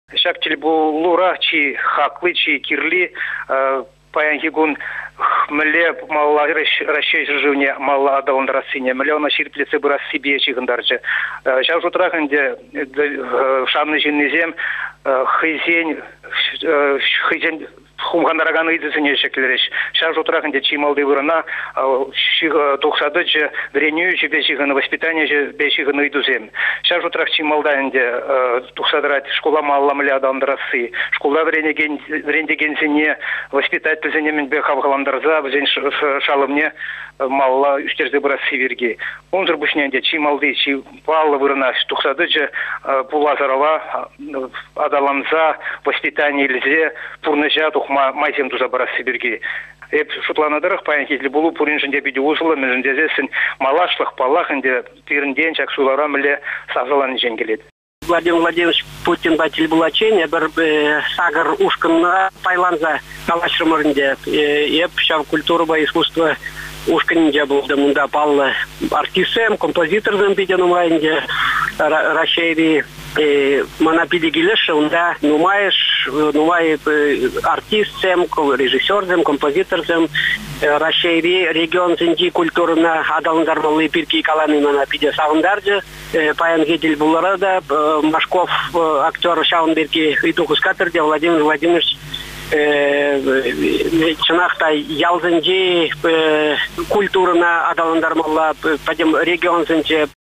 Шактил бу лура чи хаклы чи кирли паянхигун мле малла расчеживне малла адаландрасыне мле она ширплеце бы себе чигандарчы. Сейчас утраханде шамны жиннезем хызень хумгандараган идзесене шеклереш. Сейчас утраханде чималды вырана тухсадычы дренюючи бешиганы воспитание бешиганы идузем. Сейчас утрах чималданде тухсадрать школа малла мле адаландрасы. Школа врендегенсене воспитательзене мен бехавгаландарза бзень шалымне малла үстерзе бырасы верги. Он жырбушненде чималды чи палла вырана тухсадычы пулазарова адаламза воспитание илзе пурныжа тухма майзем туза бырасы верги. Эп шутланадырых паянкезли булу пуринжинде биде узылы межиндезесін малашлық паллахынде тирінден чак сулара міле сазаланы женгелет. Владимир Владимирович Путин батил булачение бір сагар ушканна пайланза калашрымырынде. Эп шав культура ба искусство ушканнде болды мында паллы артистсем, композиторзем биден умайынде рашейри манапиди гилеш, унда нумай артистсем, режиссерзем, композиторзем рашейри регион зинди культурына адалындармалы пирки каланы манапиди савындаржы. Паянгедель буларада Машков актер Шаунберги идухускатерде Владимир Владимирович чынақта ялзынжи культурына адалындармалы падем регион зинди